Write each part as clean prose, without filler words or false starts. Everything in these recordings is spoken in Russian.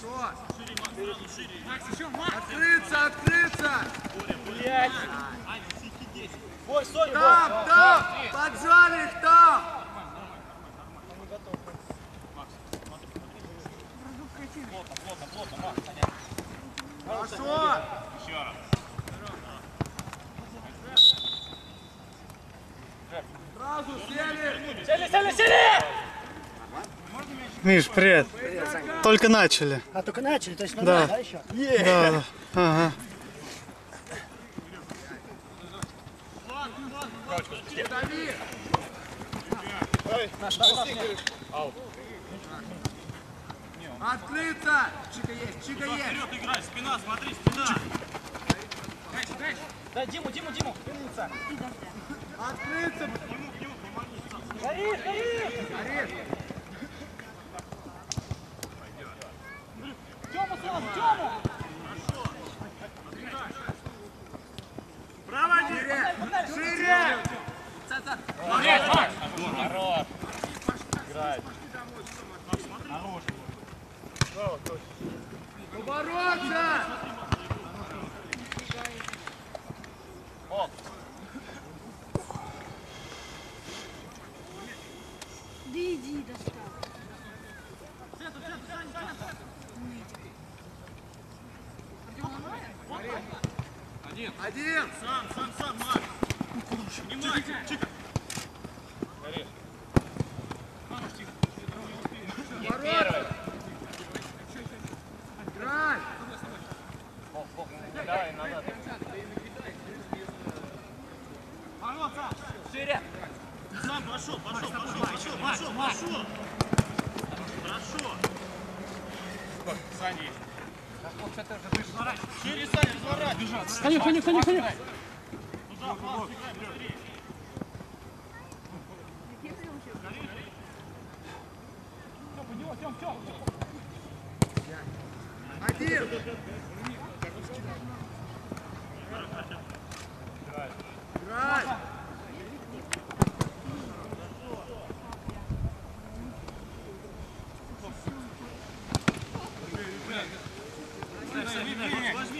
Хорошо. Макс, еще, Макс. Открыться, открыться. Блядь. Бой, стой, там, там. Поджали их там. Плотно, Макс, понятно. Хорошо. Еще раз. Сразу сели. Сели! Миш, привет. Только начали. А, только начали, то есть нормально, да, еще? Да. Ага. Дави. Открыться. Чика есть, Чика есть. Вперед играй, спина, смотри, спина. Да, Диму, умница. Открыться. Горит! Горит. Тёму сразу, Тёму! Право, Шире. Шире. Хорош! Играет. Хорош. Побороться. Оп. Да иди, достал. Один. Сам, Марк. Внимай, Чика. Побороться. Играй. Давай, назад. Шире. Сам пошел. Хорошо. Саня есть. Через Саня, разворачивай. Ходи. Туда, пас, играй, быстрее. Тём. Один. Играй. Возьми.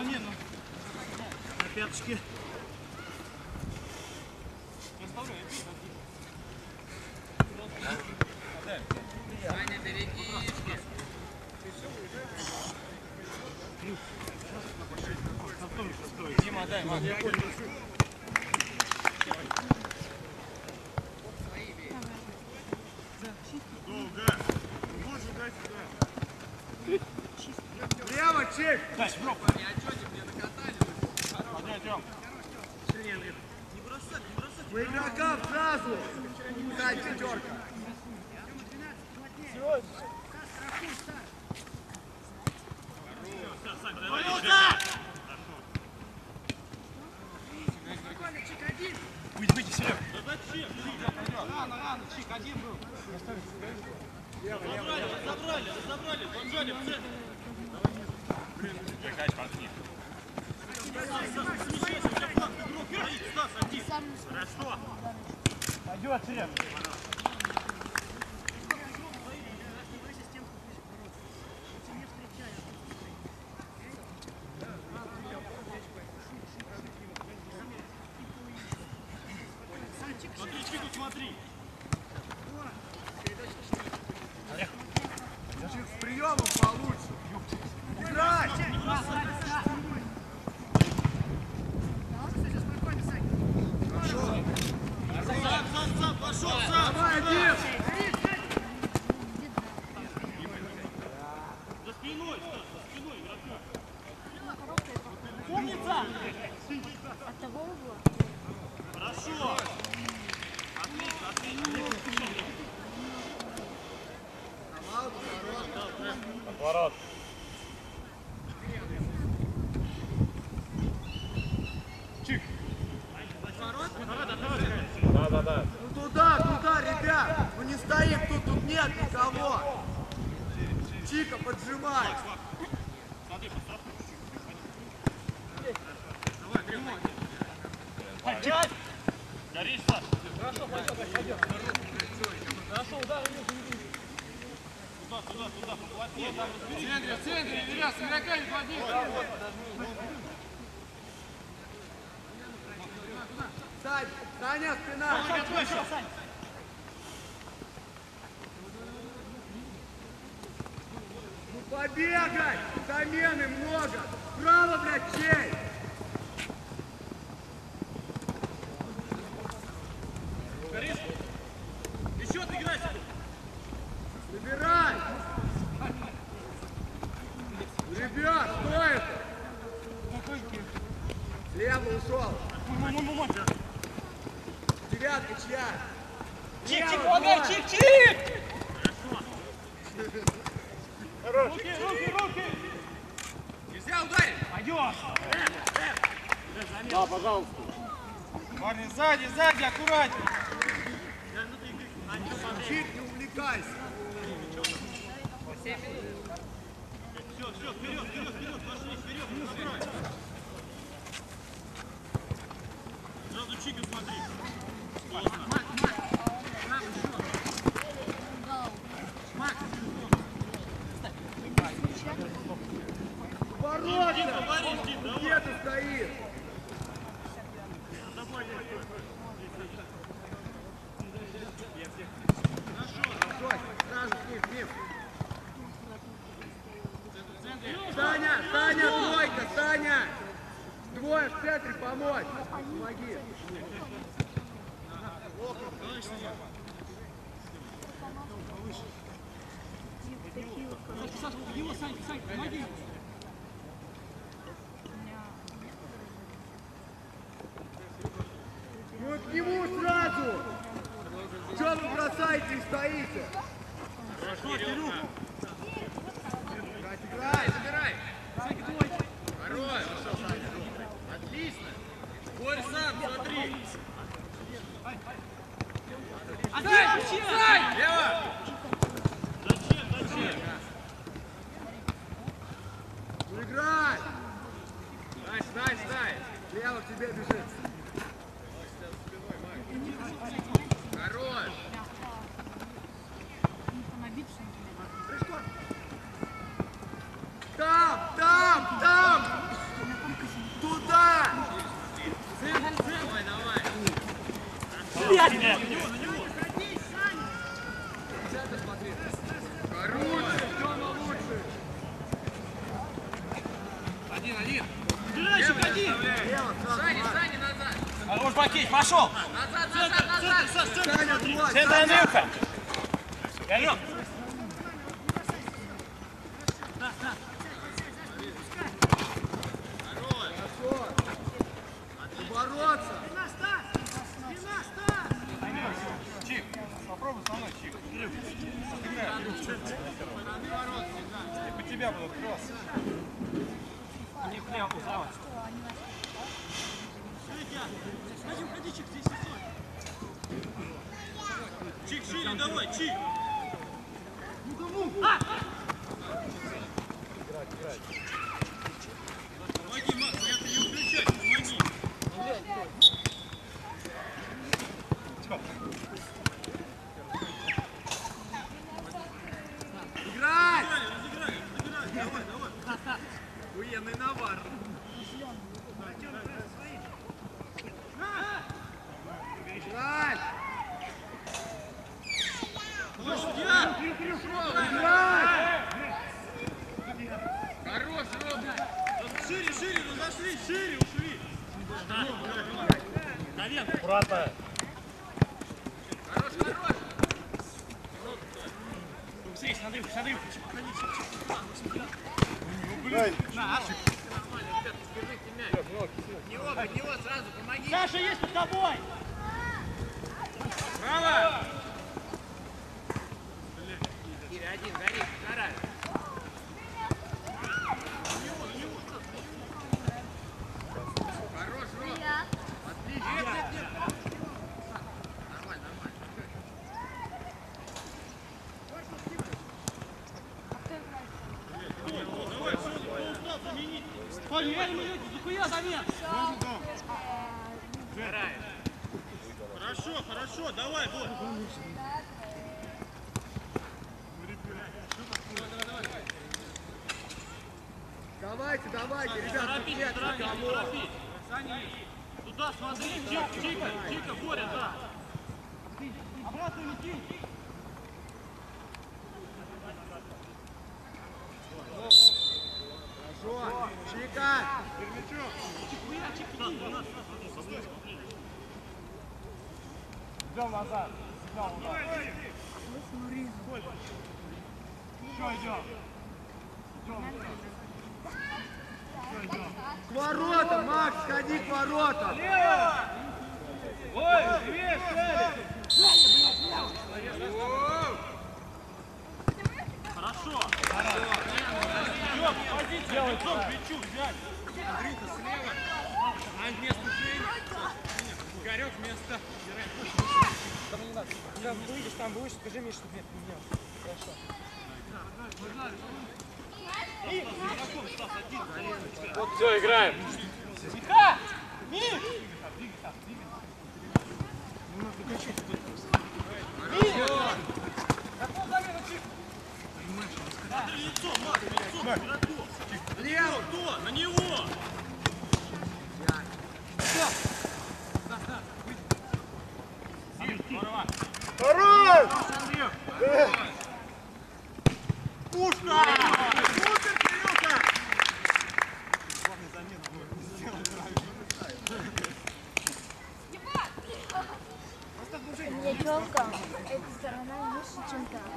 На пяточки. Саня, берегись. Дима, дай, Макс. Долго. Можешь играть сюда. Лево, чек. Дай, бро. Мне накатали. Подняй, Тём. Не бросать. По игрокам сразу. Дай, пятерка. Выйди, Серег. Да зачем? Рано, Чик, один был. Разобрали, поджали в центр. Блин, Кач, пошли. Смещайся, у тебя фланг игрок стоит, Стас, один. Хорошо. Пойдет, Серег. Смотри, Чику, смотри. С приемом получше. Играй. Сам, пошел, сам. Давай, один. За спиной, Стас, за спиной игрока. Умница! От того угла. Хорошо. Отлично. Отворот. Чик. Да. Ну туда, ребят. Ну не стоим, тут нет никого. Чика, поджимай. Смотри, подстрахуй. Пойдет! Горишь, Стас. Хорошо, пойдет. Хорошо, удар, иди. Туда, поплотнее, там разберись. В центре, Илья, с игроками плотнее. Саня, спина! Ну побегай! Замены много! Право, блядь, чей! Еще отыграйся! Забирай! Ребят, что это? Слева ушел! Девятка чья? Чик, помогай, чик! Руки! Нельзя ударить! Пойдешь! Да, пожалуйста. Парни, сзади, аккуратнее! Чик, не увлекайся! Все, вперед, пошли, вперед, забирай! Сразу чики смотри! Ворота! Где ты стоишь? Хорошо, сразу с ним. Саня, двойка, Саня! Двое в центре помочь! Помоги! Саша, его, Сань, помоги! Ну к нему сразу! Чё вы бросаете и стоите? Хорошо, Кирюха! Играй, забирай! Хорош! Отлично! Борь сам, смотри! Сань! Лево! Зачем? Ну играй! Стай! Лево к тебе бежит! Хорош! Там! Туда! Давай! Лучше, Тёма, лучше! Один! Лево, сразу, Саня, назад! Хорош, Бакич, пошел! Назад! Саня, двое! Центр, Андрюха! Горем! Хорошо! Бороться! Чик, попробуй со мной, Чик. По тебя буду открываться. Не прям узловать. Ходи, Чик, здесь Чик, шире, давай, Чик. Помоги, Макс, я не включать, помоги. Играй! Разыграй, давай. Охуенный навар! Играй! Ой, судья! Играй! Хорош, Рома! Шире, разошли, шире ушли! Наверх! Аккуратно! Хорош! Смотри, смотри! От него сразу помоги! Саша есть под тобой! Браво! Киря, один, гори, гора! Хорош, Ром! Отлично! Нет! Нормально. Давай, устал заменить! Парни, реально минуте, захуя замен! Хорошо, давай, вот! Давайте, ребята, тут нет никого. Туда смотри, Чика, Боря, да. Обратно лети. Хорошо, Чика. Идем назад. Еще идем. К воротам, Макс, ходи к воротам. Ой, левее стали. Хорошо. Делай плечу взять. Андрюха слева, а вместо Жени, Игорек вместо Когда выйдешь, там будешь, скажи мне, чтобы нет меня. Хорошо. Вот все, играем. Тихо! Миш! лицо, Макс, лицо, игроку. Лево. Кто? На него! Хорош! Пушка! Супер, Кирюха! Мне челка, эта сторона выше, чем та.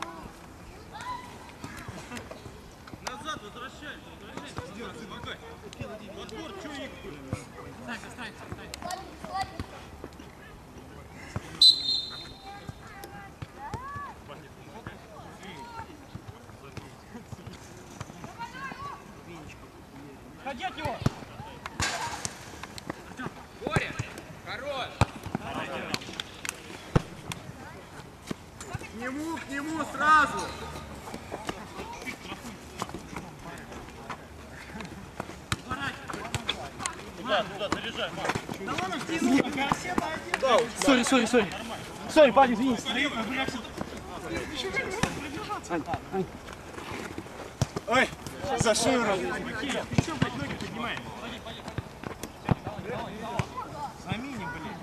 Назад возвращайся. Сделай, помогай. Подбор, что их? Встань. Ходи от него! Боря, хорош! К нему сразу! Туда, заряжай, Макс. Сори, парень, извини. Ой, за шиворот. Еще, блядь, ноги поднимай. Замени, блядь.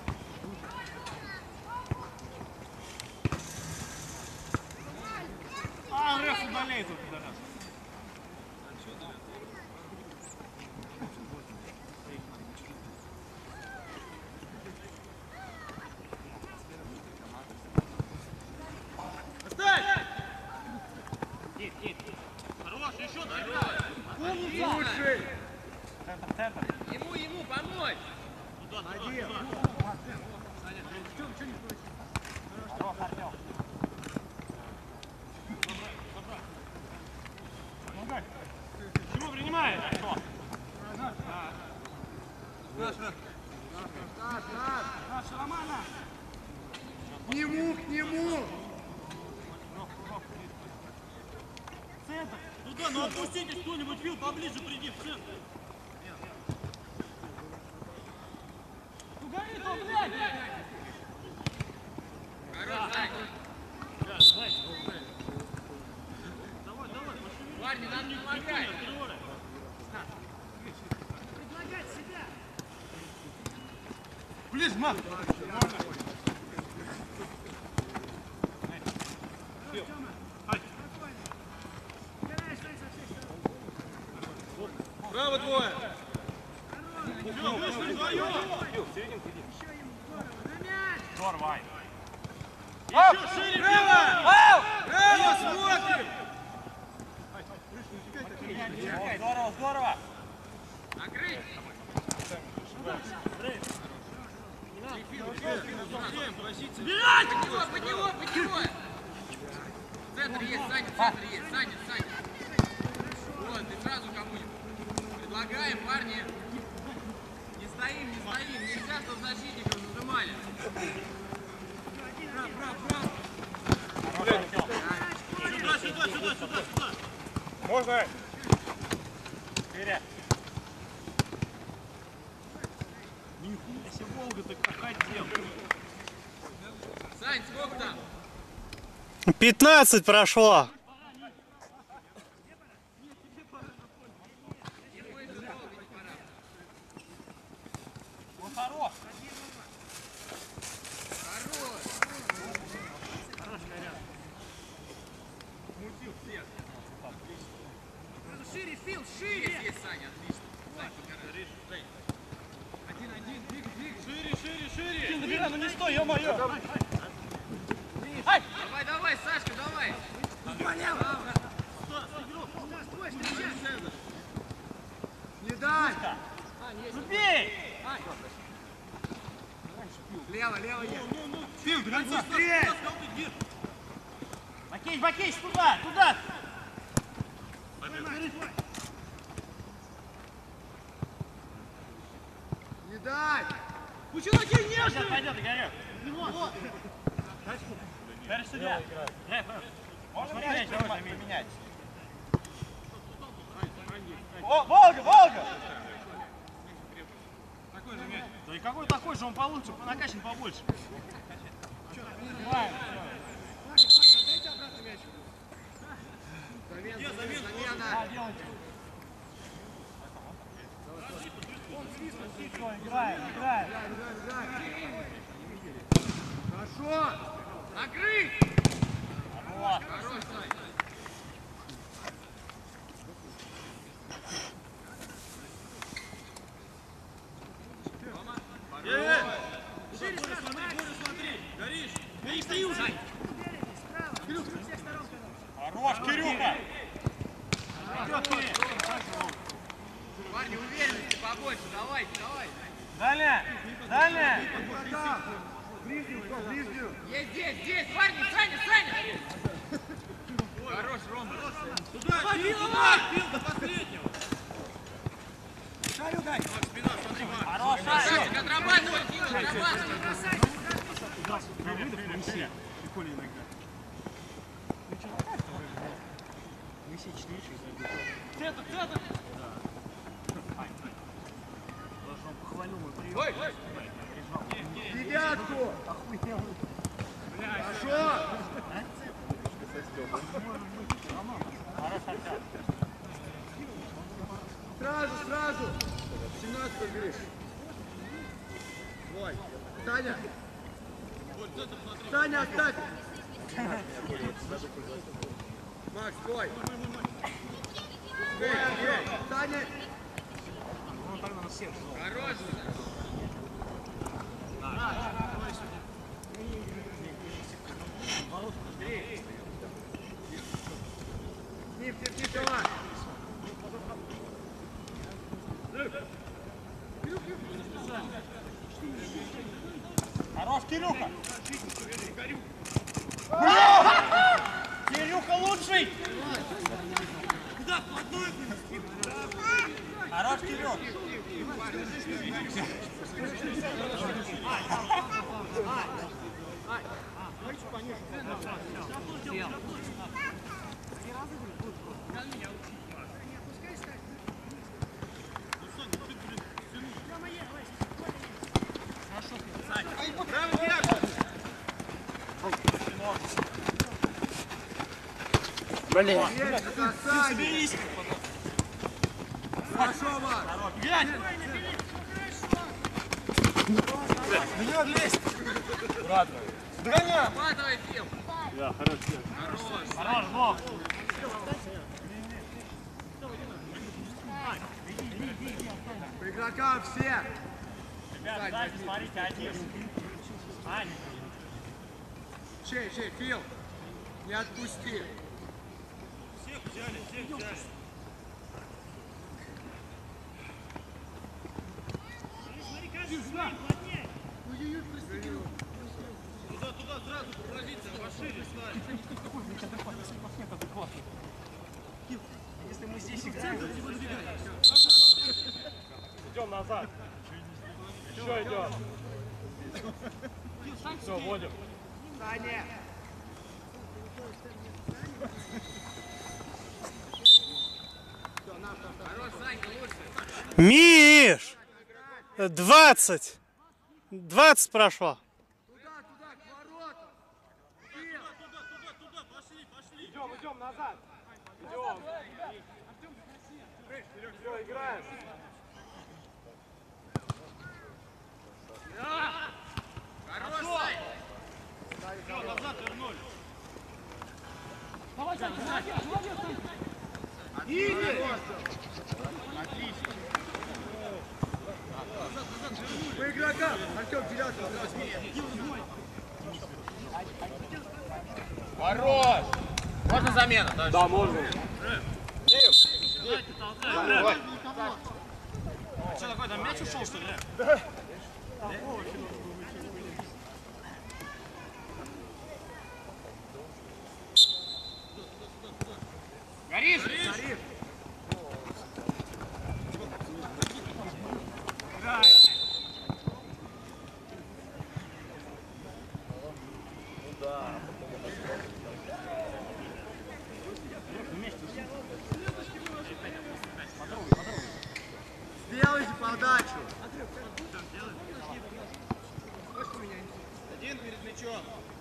Реф удаляет вот туда раз. Хорош, еще доиграй. Лучший! Ему помочь. Один! Чего принимаешь? К нему! Туда, ну опуститесь кто-нибудь, Фил, поближе приди в центр. Угори, то, блядь! Хорош, Зай. Давай, пошли. Парни, нам не помогай. Предлагать себя! Ближе, Макс. Право двое. Здорово. Еще шире, право! Право, смотрим! Здорово. Накрыть! Под него! Центр есть, Саня. Вот, и сразу кому-нибудь. Предлагаем, парни. Не стоим. Нельзя, чтобы защитников зажимали. Сюда. Можно? Вперед. Нихуя себе, Волга-то как хотел. Сань, сколько там? 15 прошло. Шире, Фил, шире! Есть, Саня, отлично. Один, двигай. Шире. Добирай, ну не стой, ё-моё. Давай, Сашка, давай. Не дай! Убей! Лево, есть. Фил, до конца. Быстрее! Бакейш, туда! Не дай! Пойдет, Игорек. Дальше сюда. Можно мяч поменять? О, Волга! Такой же мяч. Да и какой такой же, он получше, накачан побольше. Замена! Играем. Хорошо! Накрыть! Вот. Хорош, Сань. Смотри. Горишь. Я не стою уже. Хорош, Кирюха! Парни, уверенности побольше. Давай. Дальняя! Ближнюю! Есть здесь, парни, Саня! Хорош, Рома. Туда, Фил, до последнего. Шарю дай! Спина, смотри, Марк. Хорош, Сашка, отрабатывай, Фил, отрабатывай. Прикольно иногда. Мы все 4 Центр. Должен похвалил мой прием. Ой! Девятку! Хорошо! Сразу! 17 подбери. Твой. Саня, оставь! Макс, твой! Саня! Ну, тогда на всех. Хорош! Терпи, давай! Хорош, Кирюха! Кирюха лучший! Куда вплотную? Хорош, Кирюх! Блин! Хорошо, Макс! Глянь! Не лезь! Ладно. Догоняй! Отрабатывай, Фил. Да, хорош. Хорош, Бог! По игрокам все! Ребята, сзади смотрите, один. Ань. Чей, Фил! Не отпусти! Всех взяли. Туда, сразу позиция, пошире ставь. Если мы здесь играем, идем назад. Еще идем. Все, вводим. Саня! Хорош, Санька, лучше. Миш! 20! 20 прошло. Туда, к воротам! Фил! Туда, пошли. Идем назад. Идем. Все, играем. Хорош, Сань. Все, назад вернули. По игрокам! Артем, теряться! Хорош! Можно замена? Да, можно. Давай. Что такое, там мяч ушел, что ли? Горишь? Горит! Сделайте подачу! Один перед мячом.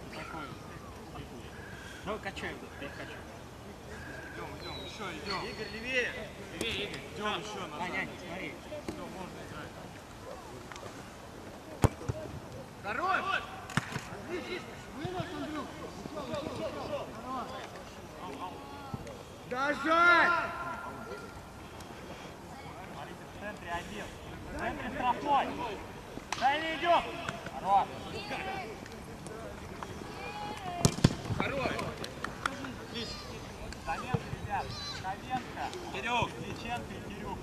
Ну, качаем, перекачаем. Идем, еще идем. Игорь, левее. Левее, Игорь. Идем еще назад. Смотри. Все, можно играть. Хорош! Дожать! Смотрите, в центре один. В центре штрафной. Дальний идет. Хорош. Хорош! Замены, ребят. Ковенко. Кирюк. Дьяченко и Кирюк.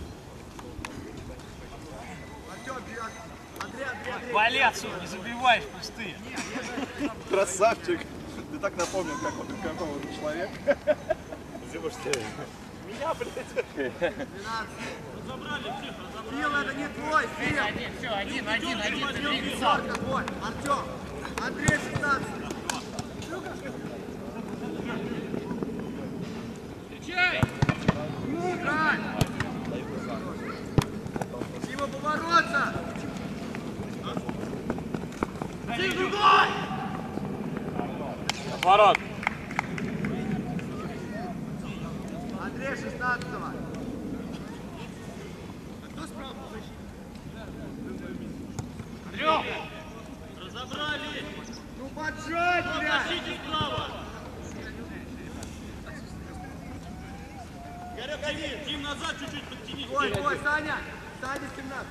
Артем, бьет! Андрей! Вали отсюда, не забивай в пустые. Красавчик. Ты так напомнил, как вот какого-то человека. Меня, блядь. 12. Фил, это не твой, Фил! Один, все, один, забери. Сорка твой, Артем! Андрей, 16. Встречай! Играй! Дима, побороться! Тим, другой! Ворот. Андрей, 16-го. Андрюх! Разобрали! Ну поджать, блядь! Носите справа! Горек один! Тим, назад чуть-чуть подтяни. Ой, Саня! Саня, 17.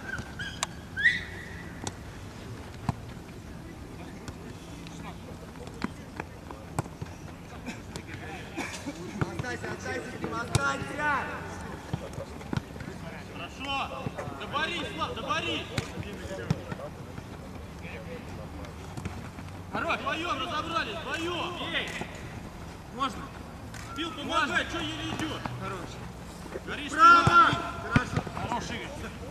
Останься, Дима, останься! Хорошо. Добори, Слав, добори. Хорош! Вдвоем разобрались, вдвоем. Ей! Можно! Бил, помогай, что еле идет. Хорош. Горишь, Право! Хорошо. Хорош, Игорь.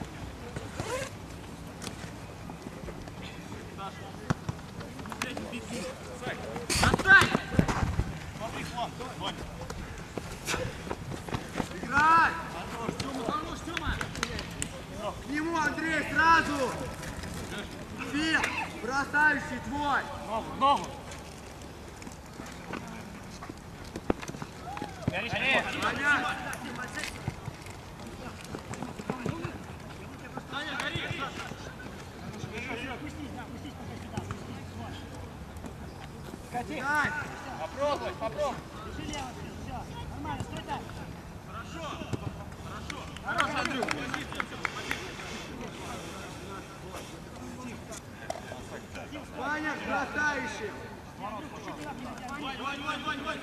Отстань! Смотри, Слав, Вань. Играй! Хорош, Тёма! К нему, Андрей, сразу! Фил, бросающий твой! Ногу. Горишь, Саня! Саня, гори. Дай! Попробуй. Хорошо. Хорош, Андрюх! Ваня, бросающий! Вань.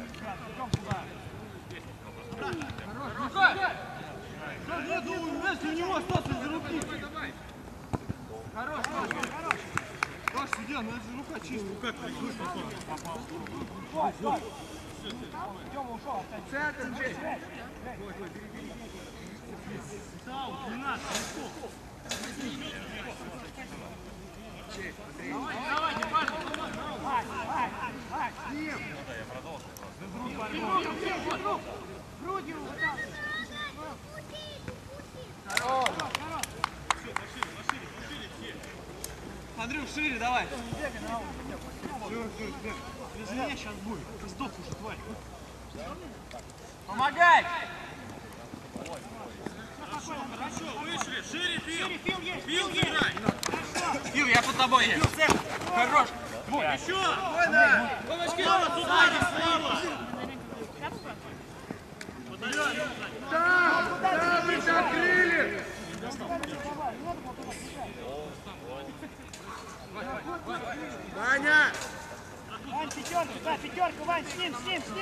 Рукой! Я думаю, если у него остался из руки. Хорош! Паш, сидел, но это же рука чистая. Тёма ушел, останься. Центр, Джей. Давай, не важно! Ним. Грудью вот так. Андрюх, шире давай. Без меня сейчас будет. Ты сдох уже, тварь. Помогай! Хорошо, вышли. Шире, Фил. Фил есть! Фил, играй. Фил, я под тобой есть! Хорош! Еще. Спокойно. Слава, туда иди, Слава. Да, вы закрыли! Ваня! Вань, пятерка, да, пятерка, Вань, с ним.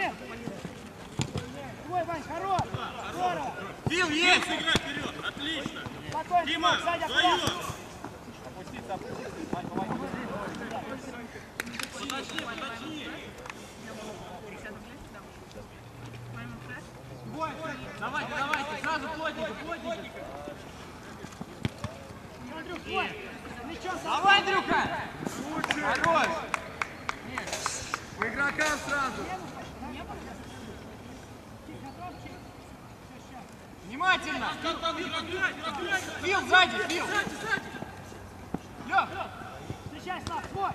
Ой, Вань, хорош! Здорово! Фил, есть! Играть вперед! Отлично! Спокойно, Дима, сзади встаем! аккуратно. Подочни! Давайте, сразу плотненько! Андрюх, ой! Мячом Давай, Андрюха! Хорош! К игрокам сразу! Внимательно! Фил, сзади, Фил! Лёх! встречай, Слав, свой!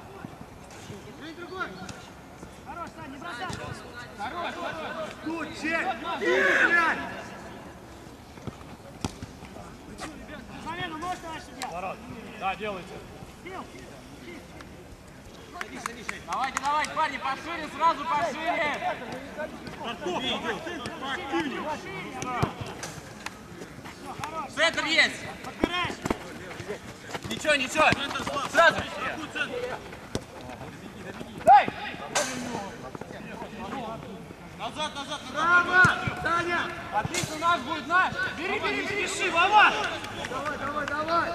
Хорош, Сань, не бросай! Хорош! Тут, чек! Блядь! Замену можешь, товарищ судья? Да, делайте. Фил! Давайте, парни, пошире, сразу пошире! Центр есть! Подбираешь! Ничего! Сразу! Дай! Назад! Право! Таня! Отлично, наш будет наш! Бери! Спеши, Вова! Давай!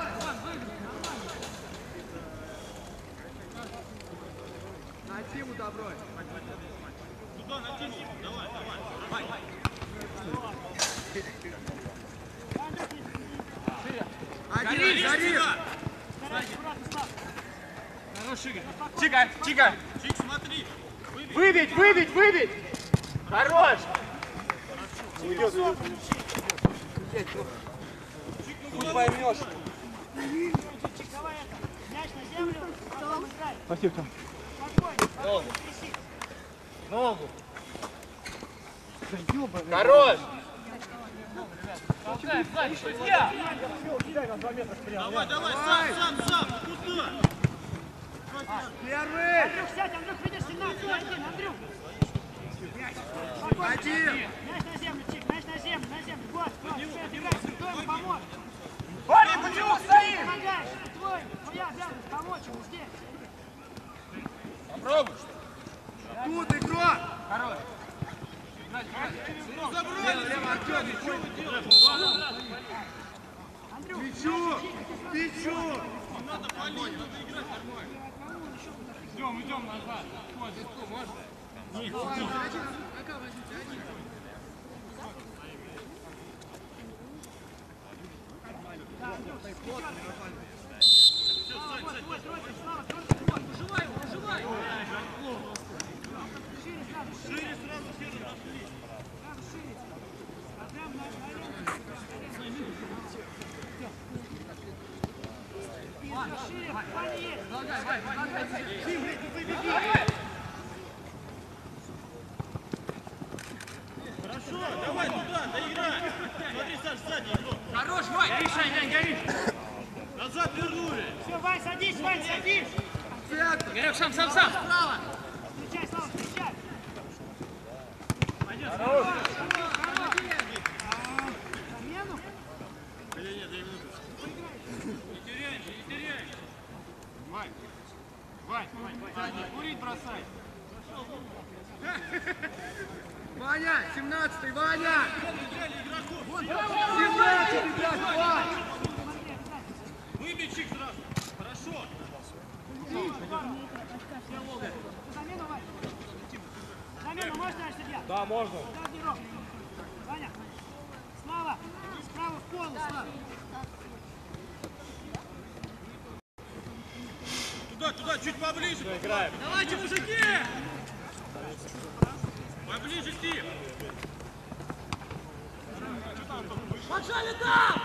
На Тиму добро! Туда, на Тиму! Давай! Гори! Аккуратно, Слав! Хорош, Игорь! Чика! Чик, смотри! Выбить! Хорош! Хуй поймешь. Чик, давай это! Мяч на землю, потом играй! Спасибо, Том! Спокойно, тряси! Ногу! Хорош! Давай! Сам! Куда? Первый! Андрюх, сядь, Андрюх, видишь, 17, Андрюх! Один! Мяч на землю, Чик, мяч на землю! Вот, теперь отыграй, кто ему поможет? Парень, почему стоишь? Помогаешь, это твоя обязанность помочь ему здесь! Попробуй. Тут игрок! Хорош. Лево, Артем, Мячу! Идем назад! Давай туда, доиграй! Смотри, Саш, сзади игрок! Хорош, Вань! Горишь! Назад вернули! Все, Вань, садись! Игорек, сам! Справа! Встречай, Слава, встречай! Хорош! Замену? Не теряй! Вань, не курить бросай! Ваня, 17-й, Ваня! Взяли игроков! 17-й, блядь, Вань! Выбей чик сразу! Хорошо! Замену, Вань! Замену можно, товарищ судья? Да, можно. Да, Геров. Ваня! Слава! Справа в полу, Слава! Туда, чуть поближе! Играем. Давайте, мужики! Поближе, Стив! Поджали там!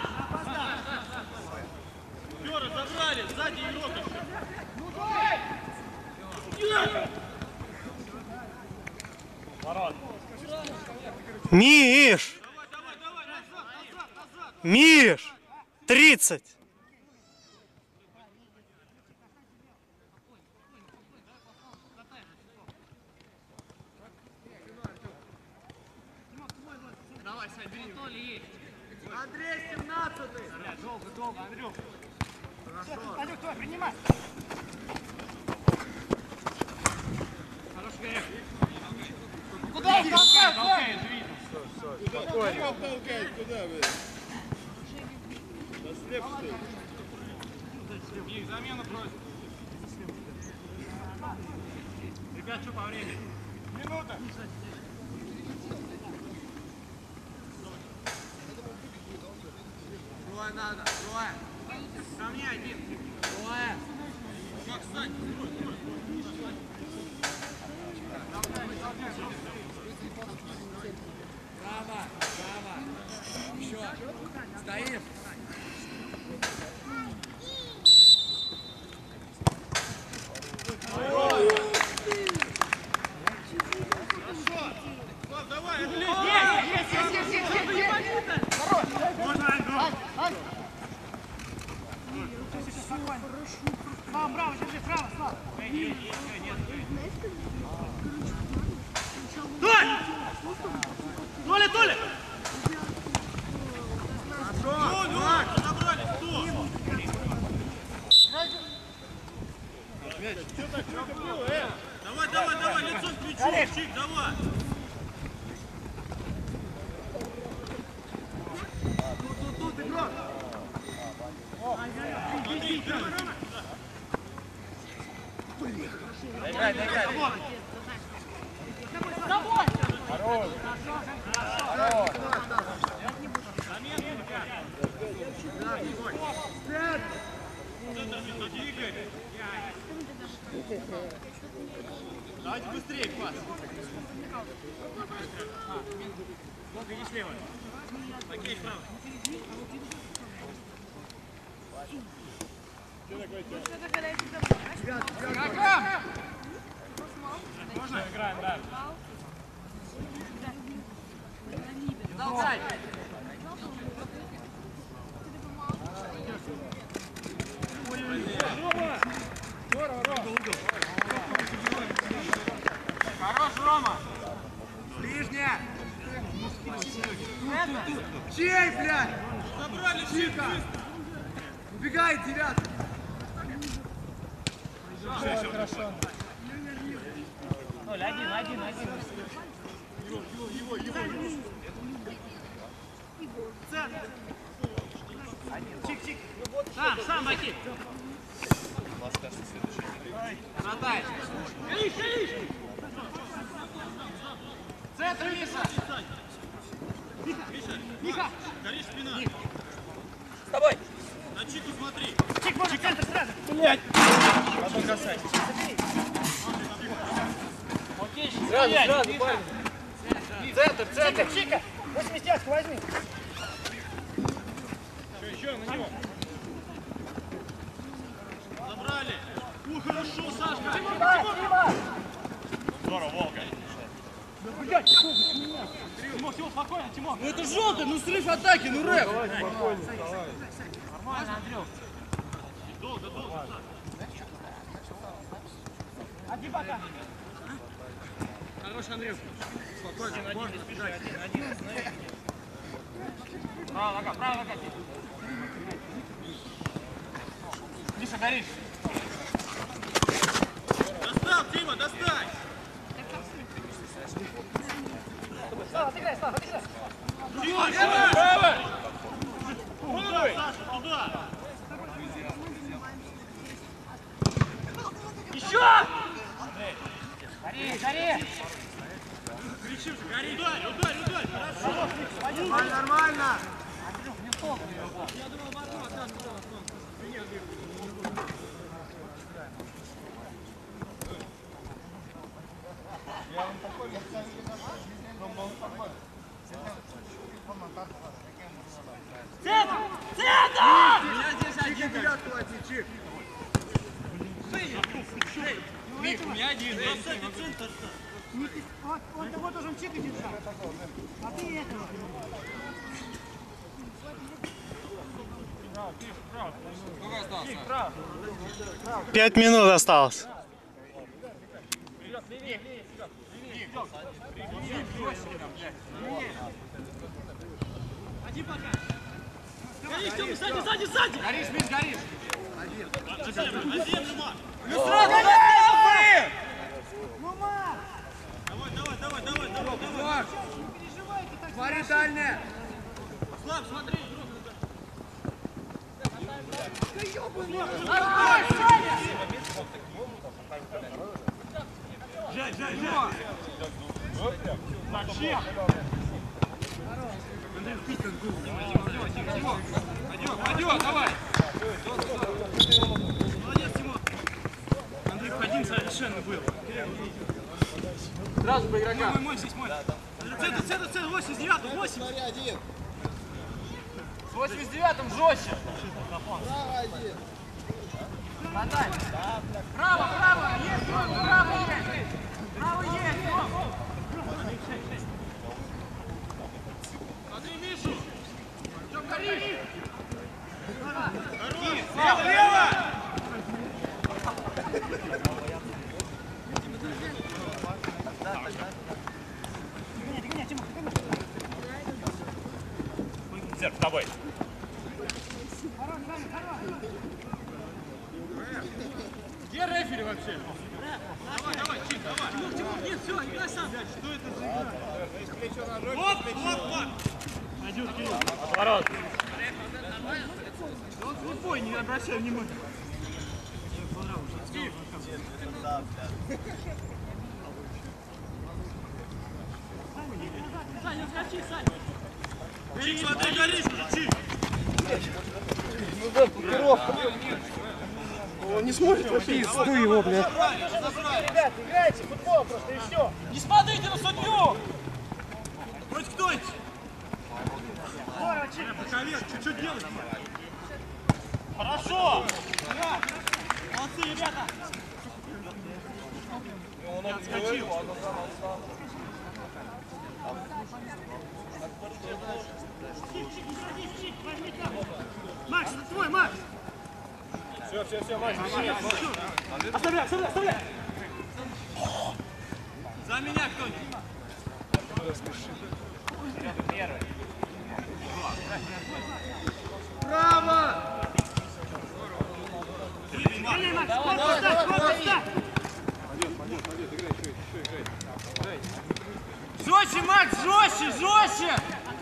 Все, разобрали! Сзади игрок еще! Ворот. Миш! Давай, назад! Миш! 30! Давай, Сань, бери. Толя есть. Андрей, 17-й. Долго, Андрюх. Андрюх, твой, принимай. Хороший горек. Куда? Толкай, это видно. Толкает, куда вы? Да слеп, что ли? Их замену просят. Ребят, что по времени? Минута. Трое надо, трое. Ко мне один. Трое. Как, Сань? Право, право. Еще. Стоим. Давай, Слава, право, держи, право, Слава. Толя! забрали, кто? Что так было, Давай, лицом к мячу, Чик, давай. Тут, игрок. Давайте быстрее, пас. Долго иди слева. Окей, право. Можно? Играем, да. Толкай. Хорош, Рома! Ближняя. Чей, блядь? Забрали, Чика. Убегает девятый. Хорошо. Толя, один. Его. Центр. Чик. Сам, Баки. Мотай. Горишь! Центр, Миша! Миха! Горишь, спина. С тобой! На Чику смотри. Чик, можно центр сразу! Блять. Потом касайся. Окей, Сразу, парень. Центр. Чика. 80 возьми. Еще, на него. Забрали. Хорошо, Сашка. Дима. Здорово, Волга. Тимон, спокойно, Тимон! Ну это желтый, ну срыв атаки, ну рэп. Нормально, Андрюх! Долго. Один пока! Хорош, Андрей. Спокойно, можно бежать. Право нога! Миша, горишь! Достал, Тима, достань. Слава, отыграй. Тима, Право! Саша, туда. Еще! Гори! Кричим же, гори. Ударь. Хорошо. Нормально. Центр! Меня здесь один девятку отвечи. Мих, у меня один. Центр. Вот должен Чика держать. А ты этого. 5 минут осталось. Один пока. Горишь, Тёма, сзади, сзади, сзади! Горишь, Миш, горишь. Ну сразу вы! Ну, Марк! Давай. Смотри, дальняя. Слав, смотри! Жай. Зачем? Андрей, пить как голову. Пойдет, давай. Молодец, Тимон. Андрей, входим совершенно был. Сразу по игрокам. Мой, здесь мой. Центр, 89, 8! С 89-м жестче. Подай. Право, есть, право есть! Право есть, Смотри, Мишу. Тём, гори! Лево! Догоняй, Тимур, догоняй! Зерк, с тобой. Где рефери вообще? Давай, Чик, давай. Тимур, нет, все, играй сам! Что это за игра? Вот! Пойдет, Кирилл. Ворот. Он слепой, не обращай внимания. Саня, скачи, Саня! Чик, смотри, горишь, Чик. Ну да, блокировка. Он не смотрит вообще. Ну его, блядь. Ребята, играйте в футбол просто и все! Не смотрите на судью! Хоть кто-нибудь. Здорово, Чик! Ковер, что делать? Хорошо! Молодцы, ребята! Он отскочил. Чик, возьми там! Макс, это твой, Макс! Все, Макс. Оставляй! За меня кто-нибудь. Право. Гони, Макс! Вот сюда! Играй. Жестче, Макс, жестче.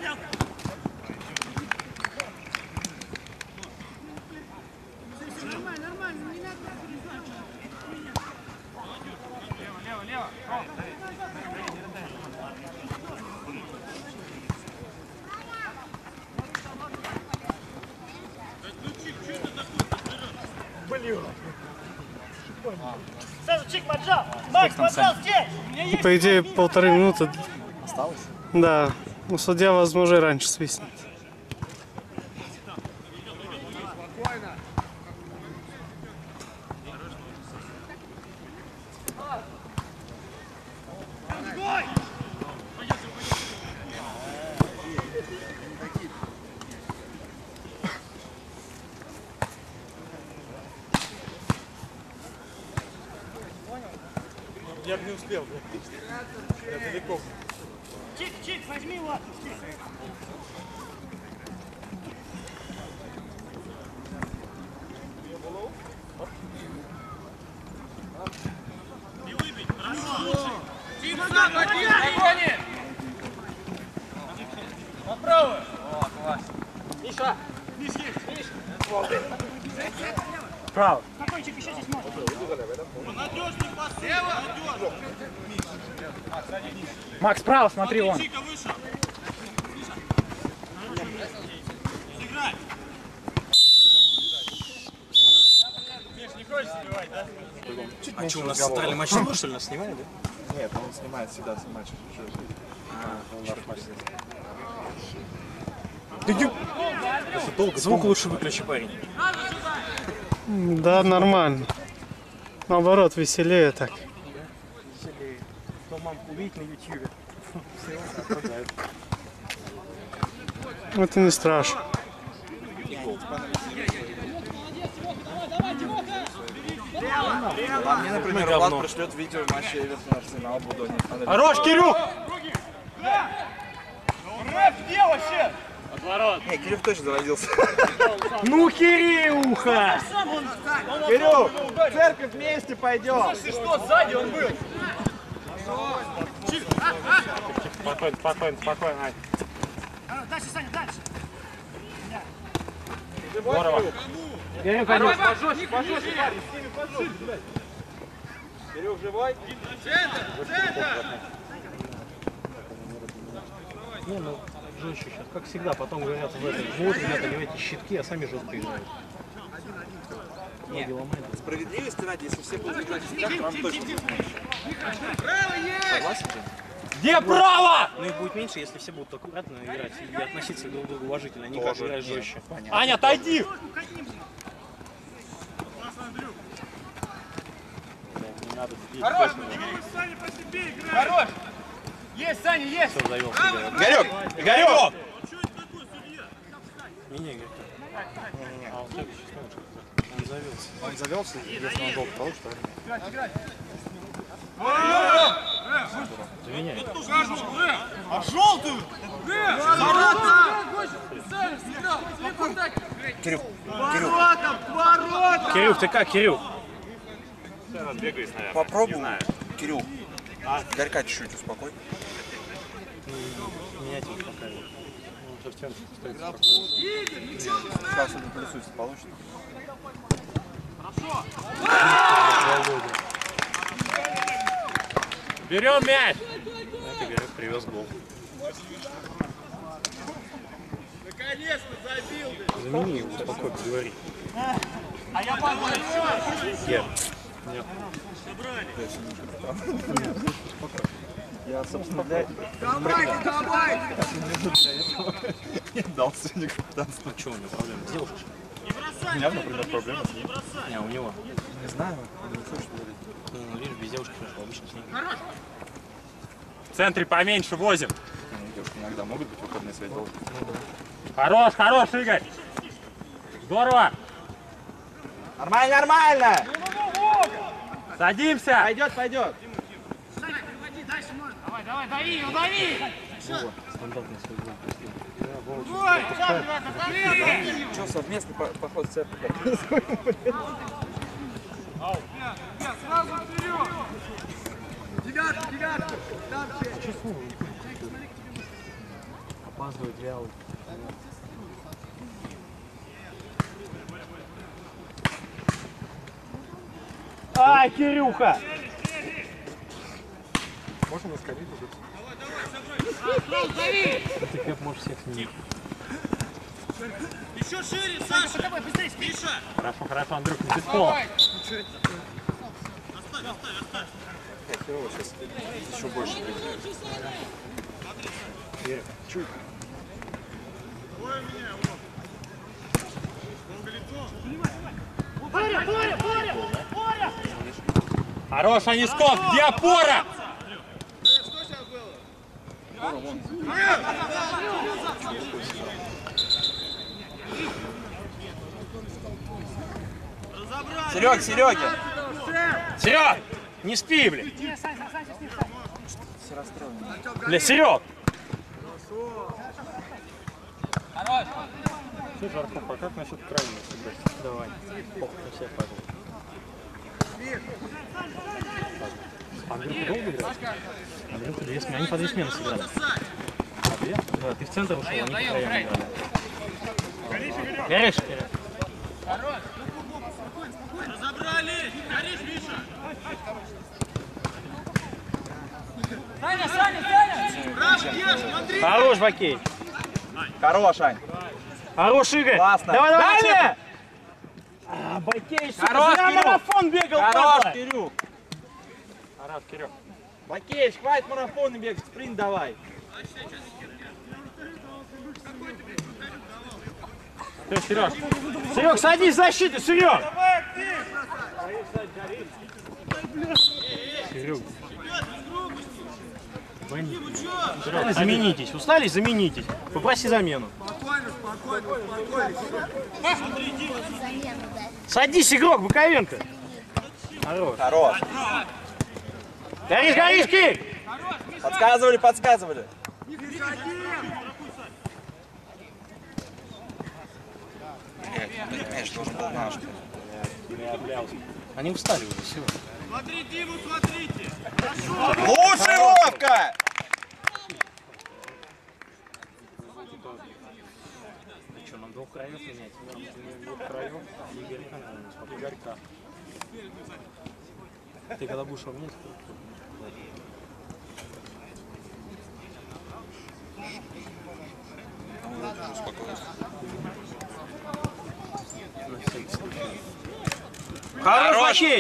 Нормально, не надо. Лево. Сразу Чик поджал! Макс, поджал здесь! У меня есть... По идее, 1,5 минуты. Осталось? Да. Ну, судья, возможно, и раньше свистнет. Я бы не успел. Я далеко. Чик, возьми его! Не выбить. Хорошо. Тим, сам, догони. Направо. О, класс. Миша! Миш есть. Право. Какой Чик еще здесь может? Надежный пас. Надежный. Макс, право, смотри вон. Чика выше. Сыграй. Миш, не хочешь забивать, да? А что, у нас центральный матч не что ли нас снимает, да? Нет, он снимает всегда матч. Звук лучше выключи, парень. Да, нормально. Наоборот, веселее так. Веселее. Кто мамку увидит на ютубе. Это не страшно. Давай, Тимоха! А мне, например, Влад пришлет видео матча Эвертон Арсенал, буду о них анализировать. Хорош, Кирюх! Где вообще? Не, Кирюх точно заразился. Ну, Кирюха! Кирюх, в церковь вместе пойдем. Ты что, сзади он был? Спокойно, спокойно, спокойно, Ань. Дальше, Саня, дальше. Здорово. Кирюх, пожестче, пожестче, парень, с ними пожестче, блядь. Кирюх живой? Не, ну, жестче сейчас, как всегда, потом говорят в этом, вот, ребята, одевайте щитки, а сами жестко играют. Нет, справедливости ради, если все будут играть в щитках, нам точно будет меньше. Согласен же? Где право? Ну их будет меньше, если все будут аккуратно играть и относиться друг к другу уважительно, а не как играть жестче. Аня, отойди! Хорош! Хорош! Есть, Саня, есть! Все, завелся. Игорек! Игорек! Не, Игорь. А он следующий, он завелся. Он завелся, если он долго получит, то... Извиняй. А желтую! Кирюх, Кирюх, ты как, Кирюх? попробуй, Кирюх, Игорька чуть-чуть успокой. Менять его пока. Он уже в центре стоит. Сейчас он плюсуется, получит. Берем мяч! Это Игорек привез гол. Наконец-то забил! Замени его, успокой, поговори. А я подумал, Нет. Я, собственно, для... Давайте! не дал сегодня капитанство. Ну что, у него проблемы с девушкой? У меня, например, проблемы с ним. Не, у него. Не знаю, он не хочет говорить. Ну, видишь, без девушки хорошо, обычно с ней. В центре поменьше возим. Девушки иногда могут быть выходные связь долго. Хорош, хорош, Игорь! Здорово! Нормально, нормально! Садимся! Пойдет, пойдет. Саня, приводи, дальше можно. Давай, давай, дави его, дави! Стандартный свой гол. Что, совместный поход в церковь? Сразу вперед! Девятка! Там все! Опаздывает вялый. Ай, Кирюха! Можно на скамейку? Ты как можешь всех снимать. еще шире, Саша! Давай, быстрее, Миша! Хорошо, хорошо, Андрюх, не без пола. Херово сейчас еще больше. Чуть. Боря, Боря, Боря! Боря! Хорош, Анисков, где опора? Серег, Серега! Серег, не спи, блин. Не, Саня, с ним, Саня. Бля, Серег. Слушай, Арков, а как насчет крайнего сыграть? Давай. Похуй на всех, пожалуйста. Андрюха долго играет? Андрюха 2 смены. Они по 2 смены сыграли. А 2? Да, ты в центр ушел, они по краям играли. Горишь? Разобрали! Горишь, Миша! Саня, Саня, Саня! Прав, Еш, смотри! Хорош, Бакей. Хорош, Ань. Хорош, Игорь. Классно. Давай, давай, Далее! А, Бакей, Хорош, зря Кирюх. марафон бегал, Хорош, падла. Кирюх. Хорош, Кирюх. Бакеич, хватит марафоны бегать, спринт давай. Ты, Серег. Серег, садись в защиту, Серег. Серег. Серег, заменитесь. Устали? Заменитесь. Попроси замену. Спокойно. Садись, игрок, Буковенко. Хорош. Хорош. Горишь, горишь, Кик! Подсказывали, подсказывали. Мяч должен был наш. Они устали уже, все. Смотри, Диму, смотрите! Лучше, Вовка! Ты что, нам двух краев менять? Двух краев. Игорька, наверное, Игорька. Ты когда будешь его менять? Хорош, Мачей!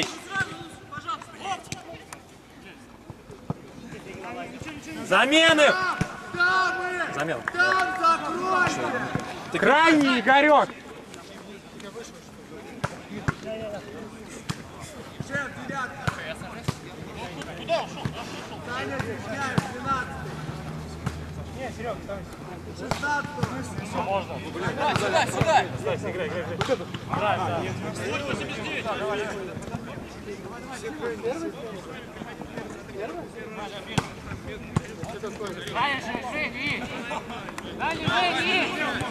Замены! Замена. Ты крайний, Игорек! Шеф, девятка! Саня, Дежняев, 12! Не, Серега, там. 16! Все, можно. Сюда! Играй. Живи! Живи!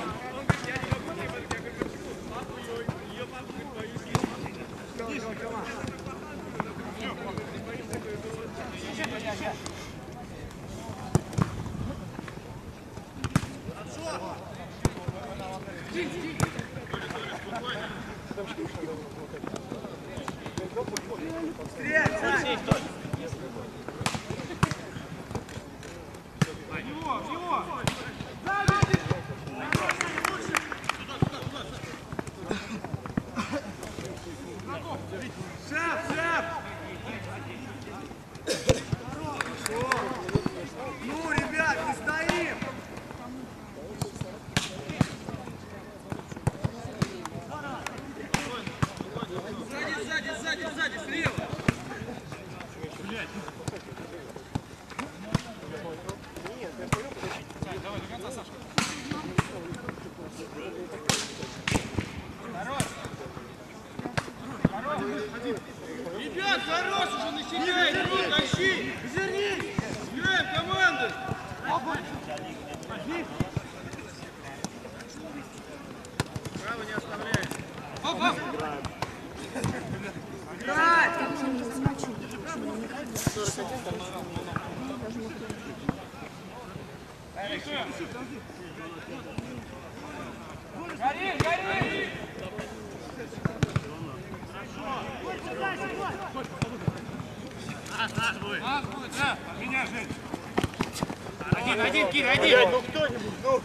Ну, ребят, не стоим! Сзади, слева! Ребят, хорош уже начинает! Тащи! Вернись! Играем команду! Право не оставляем! Оп! Играть! Гори! Меня, Жень! Один, Кир, один! Ну кто-нибудь, ну!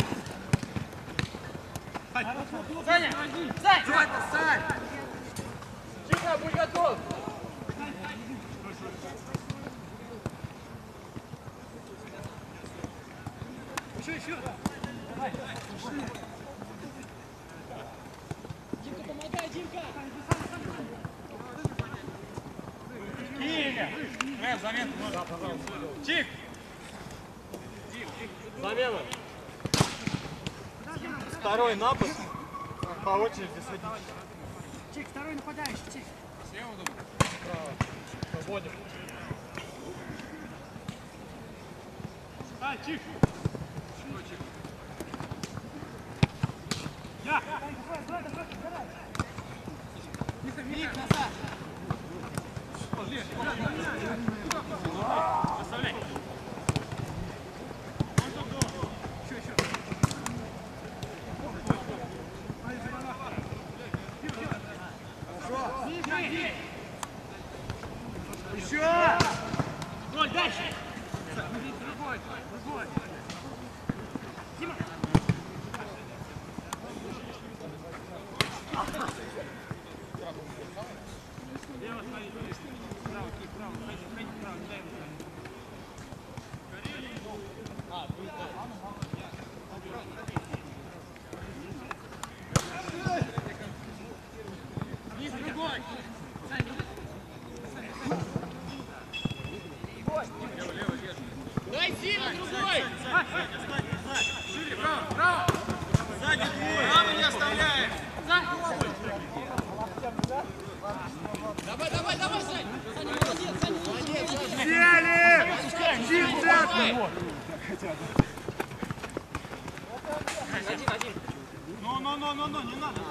Саня! Сань! Что это, Сань? Тихо, будь готов! Еще! Давай! Димка, помогай, Димка! Замена. Чик! Замена. Второй напад. По очереди садить. Чик, второй нападающий, Чик. Слева, думаю? Право. Свободен. Чик! Я! Мик, назад! Оставляй! Еще! Роль, дальше! Другой! Дима! Лево смотри, право, кик, право, ходи, право, не дай ему. Низ, другой! Дай сильно, другой! Шире, право! Сзади двое! Право не оставляем! Давай! Ну, не надо.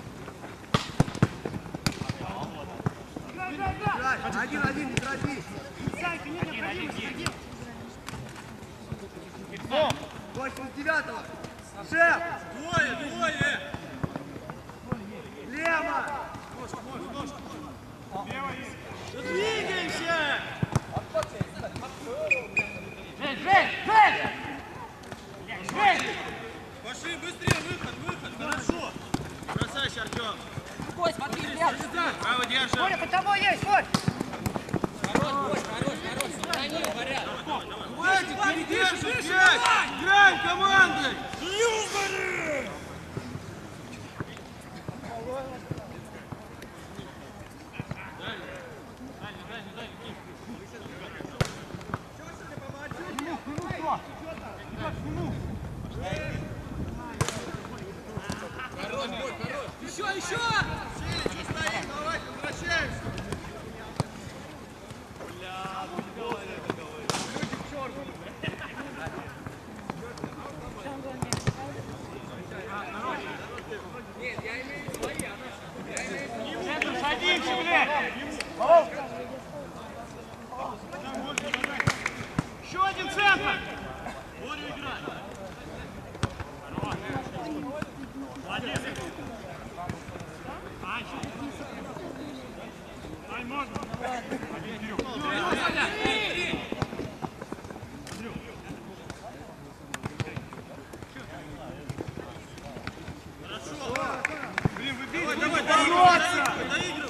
Один, не торопись. Санька, нет необходимости. 89-го. Шеф! Двое! Лево! Да двигаемся! Жень! Пошли, быстрее, выход, хорошо. Красавчик, Артем. Ой, смотри, ребят. Право держи. Коля, под тобой есть, Коль! Хорош, сохрани, порядок. Хватит, передержи, играем командой. Shrewsbury! Еще! Стоим, давай, возвращаемся. Нет, я имею свои, Садимся, блядь! Еще один центр! Борю играй. Молодец! Ай, можно! Блин, выбей, давай, доигрывай.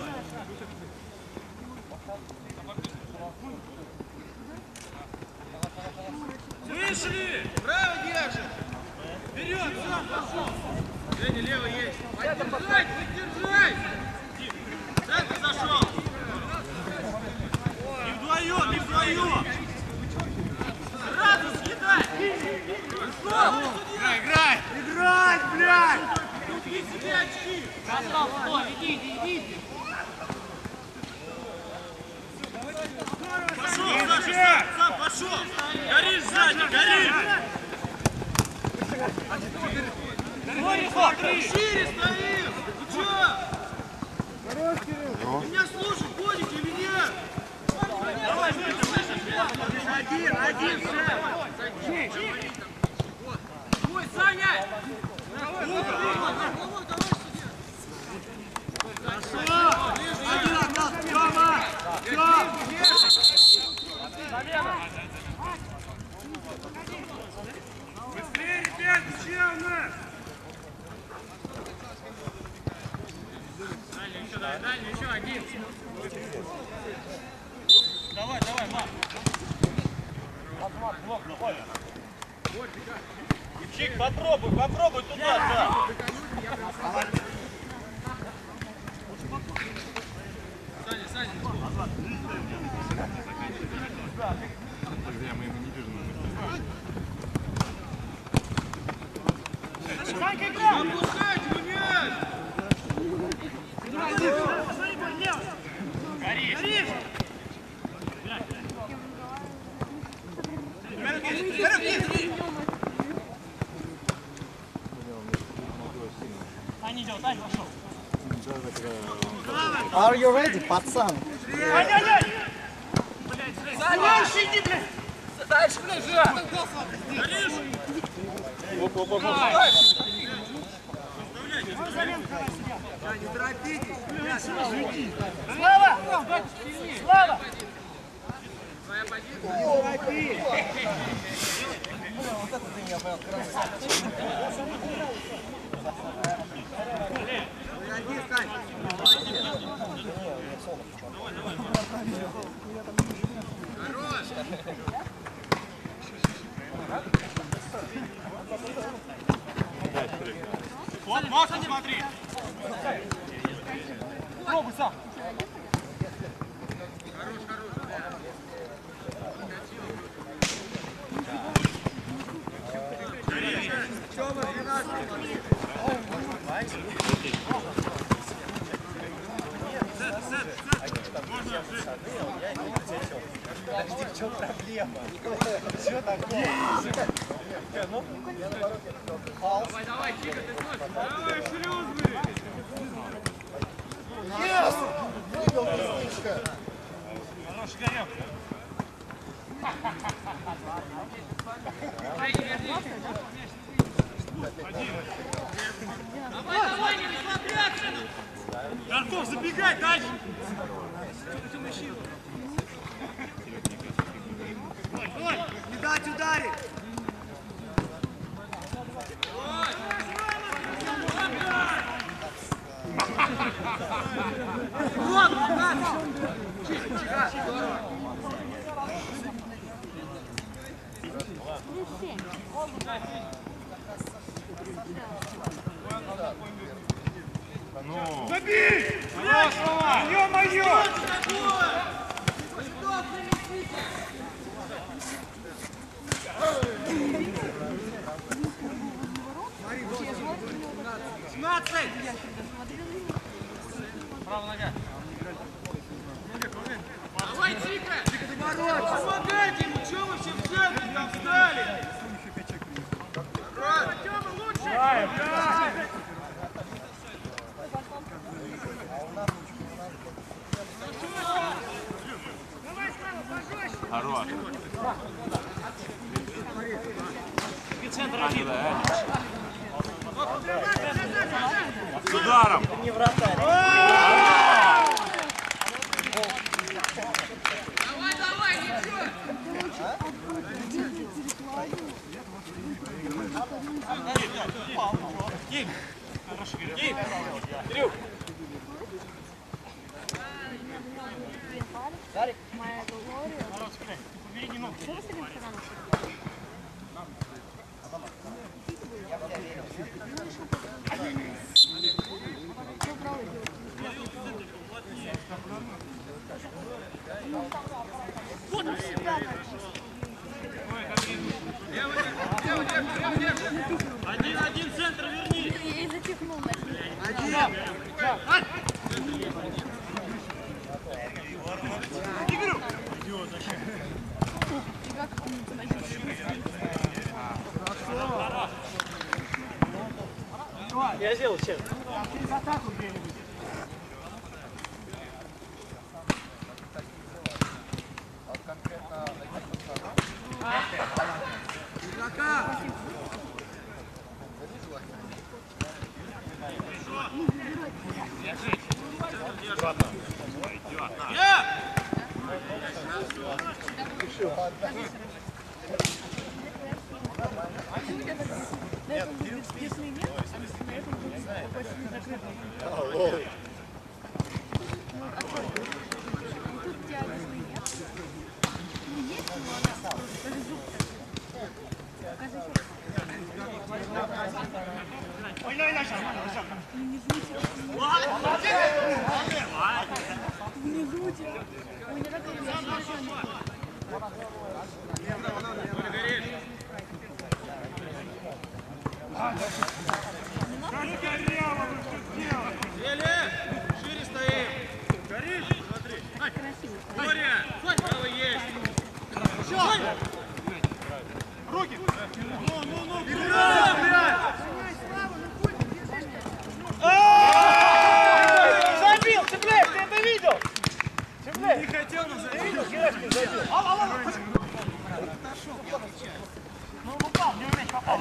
Вышли! Право держи! Вперед, сам пошел! Женя, лево есть! Поддержать! Центр зашел! Не вдвоем! Сразу съедай! Играй! Играть, блядь! Купи себе очки! идите! Пошел, Саша, сам пошел! Горишь сзади, горишь! Шире стоим! Ты чё? Вы меня слушать будете или нет? Давай, Один, шеф! Ой, Саня! Один остался, Тёма! быстрее, ребят, ничья у нас! Дальний, еще один. Давай, Мак! Чик, попробуй туда, да! Саня! Санька, игра! Опускайте мяч! Смотри, Коль, лево! Горишь! Ань идет, Ань пошел. Are you ready, пацан? Ань! Саня! Иди, блядь! Дальше, ближе! Не торопитесь! Слава! Слава! Выходи, Сань! Вот, Мак, смотри! Пробуй сам! Тёма, 12! Можно, Подожди, в чем проблема? Что такое? Давай, давай, Чика, ты смотришь. Давай, Шрewsbury. Yes! Выбил местечко. Хороший конек. Давай, давай, не расслабляться. Жарков, забегай дальше. Не дать ударить! Вот, Чика, здорово! Забей! Ё-моё! Правая нога. Давай, Чика. Помогайте ему, что вы все в центре там встали? Тёма, лучше. Хорош. Центр один. С ударом. Не вратарь. Давай, давай, ничего. Ким. Хорошо, Ким. Дрюк. Народ, спрячь. Побереги ногу. Один центр верни. Я зачеркнул на Я сделал чем? Шире стоим. Горишь? Смотри. Боря, право есть. Руки. Забил, Цыплев, ты это видел? Цыплев. Не хотел, но забил. Ты видел, Херашкин забил? Ну, упал, не умеешь попал.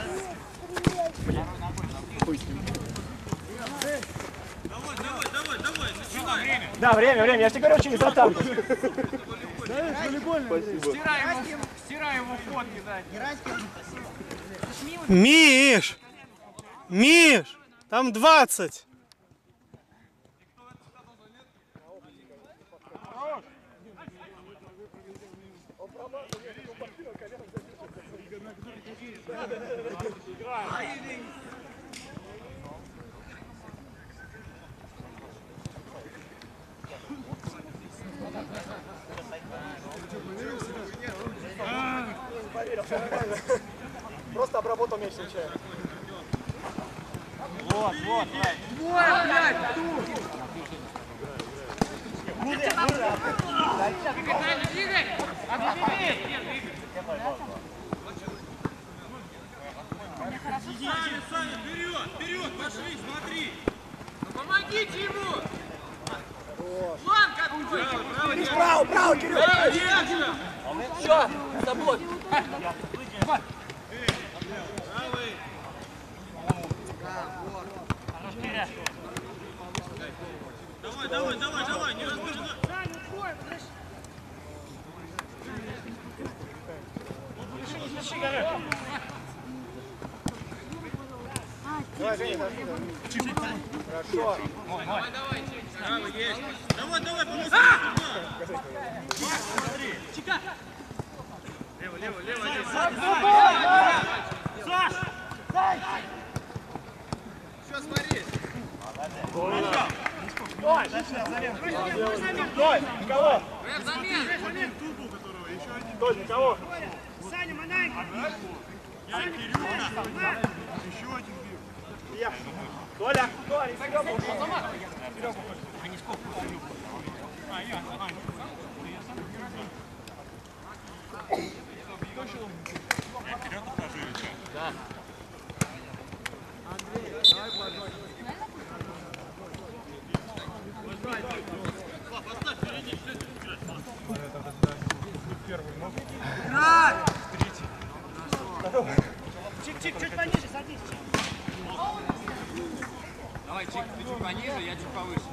Давай, начинай. Время. Да, время, я тебе говорю, через вратарку. Стирай его ход, кидай. Миш! Миш! Там 20! Просто обработал мяч случайно. Вот, Блядь, тут! Саня, вперед, вперед, пошли, смотри. Ну помогите ему. Фланг открой. Право, право, Кирилл! Все, забудь. Давай, не разбежи. Хорошо. Давай, право есть. Давай, помоги. Смотри. Чика. Лево, Саш! Саш! Все, смотри. Стой! Стой! Никого! Замена. Стой, никого! Саня, маленький! Саня, еще один бил. Толя! Они сколько? Вперед ухожу, да. Андрей, давай подносим. Поставь впереди, что это первый ног. Чик, чуть пониже, садись. Давай, Чик, ты чуть пониже, я чуть повыше.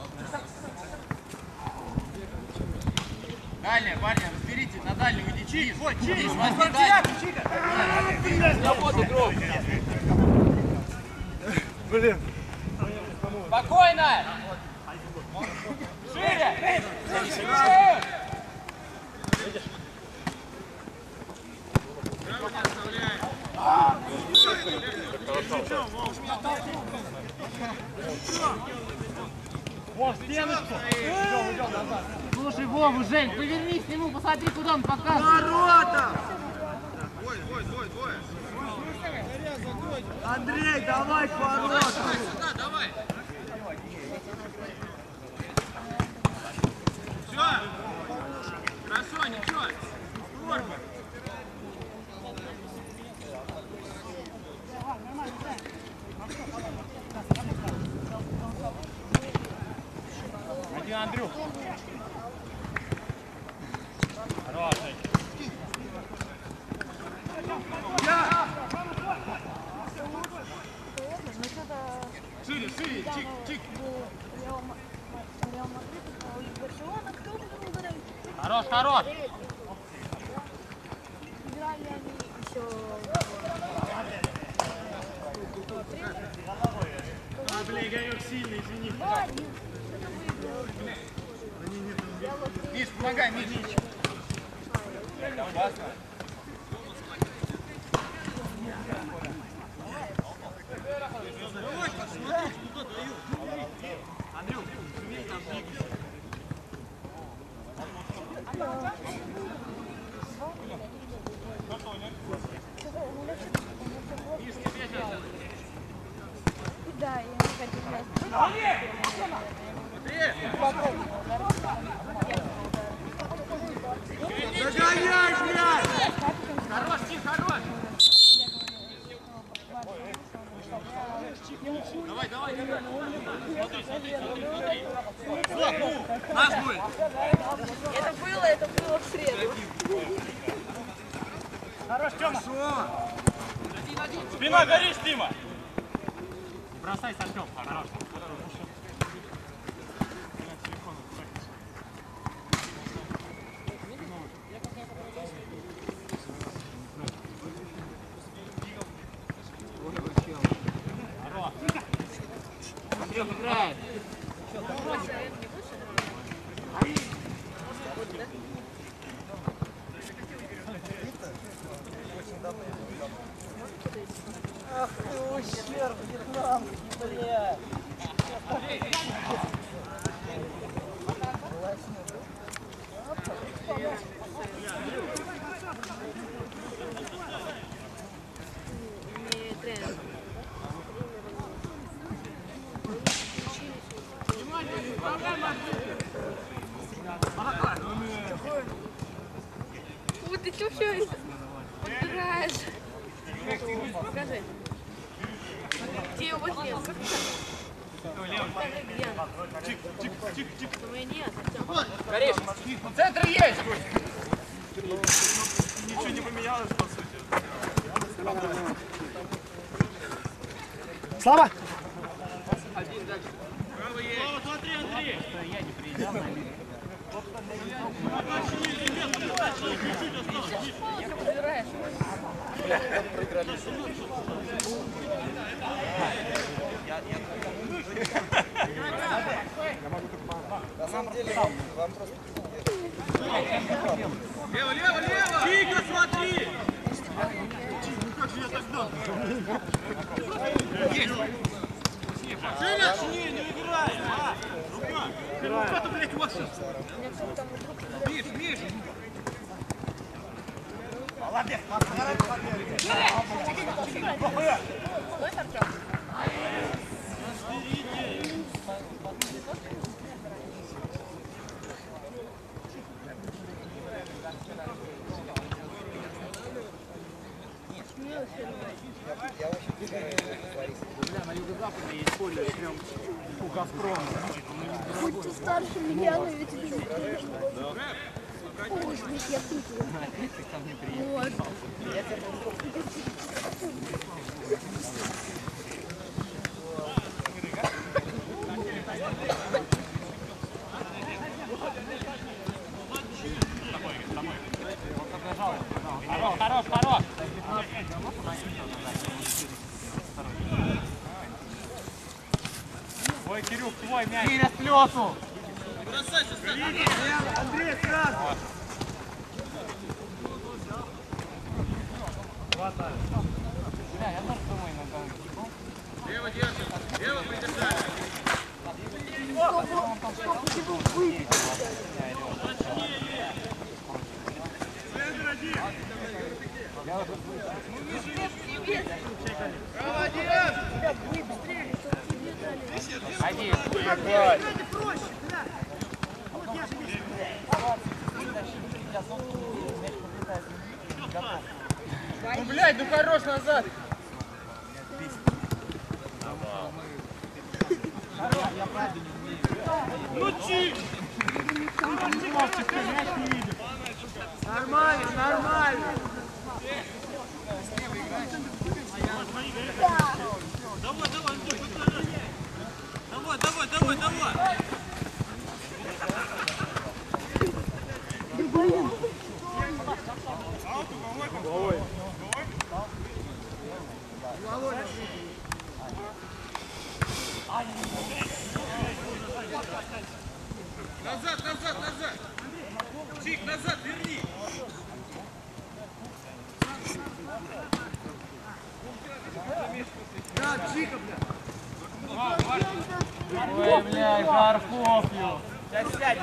Дальняя, парни, разберите, на дальнюю уйди. Чик, вот, Чик, возьми дальнюю. Свободу, игрок. Блин. Спокойно! Шире! Шире! Вов, стеночку! Слушай, Вову, Жень, повернись к нему, посмотри, куда он показывает. Ворота! Двое. Андрей, давай к воротам! Сюда, давай! Все! Хорошо, ничего! Форма! Один Андрюх. Хороший. Шире, чик. Хорош. Играли они еще... Бля, Игорек сильный, извини. Да, это выиграл. Миш, помогай, Миш. Андрюх, сумей там двигаться. Миш, тебе сейчас. Да, я не хочу играть. Догоняй, блядь! Хорош, Тих, хорош! Давай. Смотри. Наш будет! Это было в среду. Хорош, Тёма. Спина горишь, Тима. Не бросай, Артем, хорош. Андрюх играет. Ах ты ущерб, Вьетнам, блядь. Не тренер. Внимание, не управляй машиной! Все подбираешь. Покажи. Где его шлем? Покажи, где она. У меня нет. Горишь, центр есть! Ничего не поменялось, по сути. Слава! Слава, смотри, Андрей! Я не приезжал на линию. На самом деле вам просто... Лево, лево, лево! Чика, смотри! Ну как же я так дал? Не играй! Рука! Рука-то, блядь, у вас сейчас. Миш, Миш! Молодец! Я очень Бля, на юго-западе есть поле прям у Газпрома. Будь ты старше меня, но я тебе не приезжу. Ой, ведь я тут. Ты ко мне приехал. Хорош, хорош! Ой, Кирюх, твой мяч! Через плесу! Андрей, сразу. Бля, я тоже думаю иногда. Лево держим, лево придержали. Один. Ну, блядь, ну хорош назад. Ну чи! Нормально, нормально. Давай, давай, Андрей, постарайся. Давай, давай, давай, давай. Назад, назад, назад. Чик, назад, верни. Да, Чика, бля. Ой, блядь, Жарков. Сейчас сядь.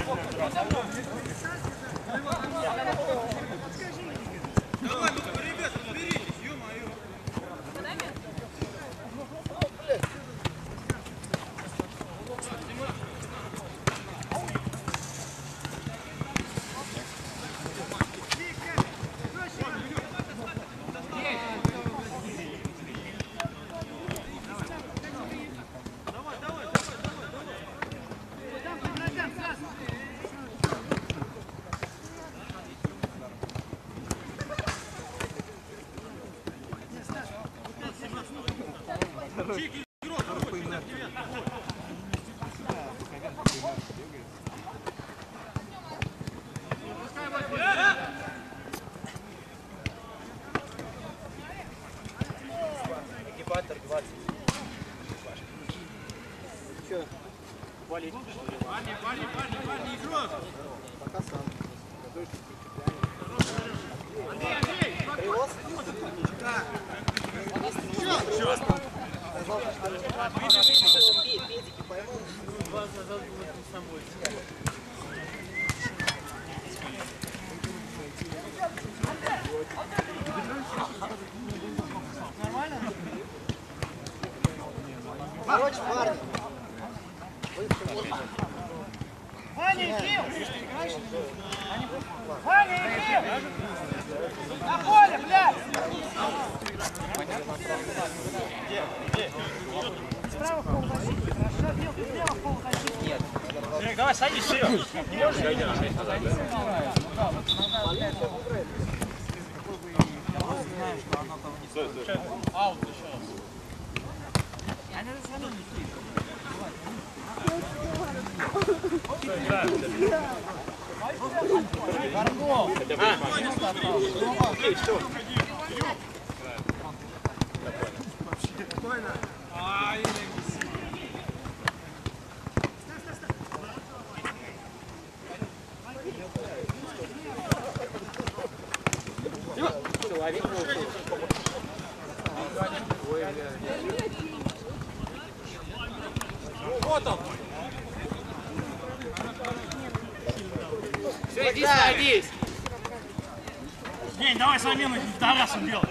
Давай, ну, ребята, уберитесь, ё-моё. Парни, игрок. Пока сам. Андрей, Привоз? Да. Педики поймал. Короче, парни. Ваня, Ким! Ваня, Ким! На поле, блядь! Справа в полузащите, хорошо, бил, ты слева в полузащите. Нет. Серег, давай садись, Серег. Не можешь? Аут еще раз. Она же все равно не стоит. Вот он. Все, иди садись. День, давай замену Тарасу делай.